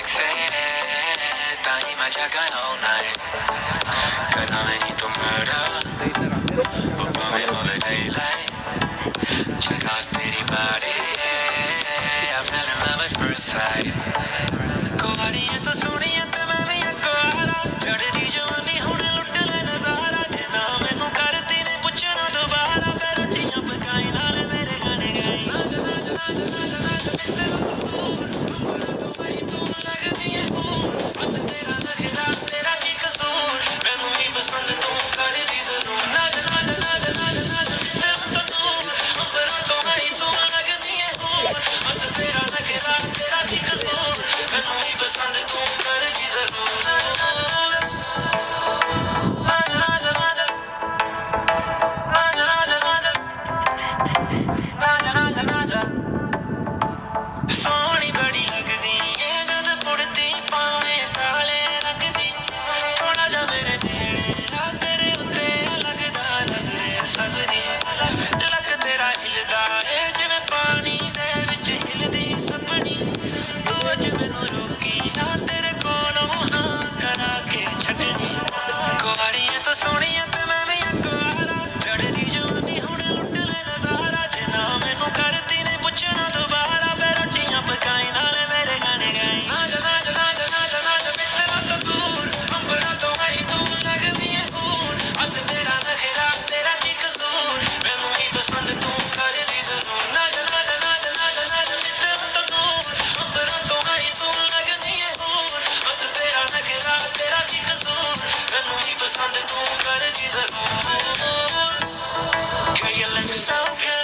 sexy, ताही मैं जागा all night. करा मैं नहीं तो murder, ऊपर में होवे daylight. Checkout तेरी body, I fell in love at first sight. कुवारी है तो सोनी है ते मैं भी अकुआरा. चढ़दी जवानी हुण लुट ले नज़ारा. जे ना मैनू करती ने पुछना दोबारा. मैं रोटियां पकाई नाल मेरे गाने गाई. सोनी बड़ी लगदी है जद पुड़ती पावे काले रंग दी. थोड़ा जा मेरे नेड़े आ तेरे उत्ते लगदा नजरे सब दी. लक तेरा हिलदा है जिवें पानी दे विच हिलदी सपनी. तू अज मैनू रोकी ना तेरे कोलों हां करा के छड्डनी. कुवारी है तो सोहणी है ते मैं भी अकुआरा. चढ़दी जवानी हुण लुट ले नज़ारा. जे ना मैनू करती ने पुछना दोबारा. मैं रोटियां पकाई नाल मेरे गाने गाई. नाच नाच नाच नाच नाच मित्तरा तो दूर अंबरा तो आई तू लगदी है हूर. अज तेरा नखरा तेरा की कसूर. मैनू ही पसंद तू करदी जरूर. नाच नाच नाच नाच नाच मित्तरा तो दूर अंबरा तो आई तू लगदी है हूर. अज तेरा नखरा तेरा की कसूर. मैनू ही पसंद तू करदी जरूर. Girl, you look so good.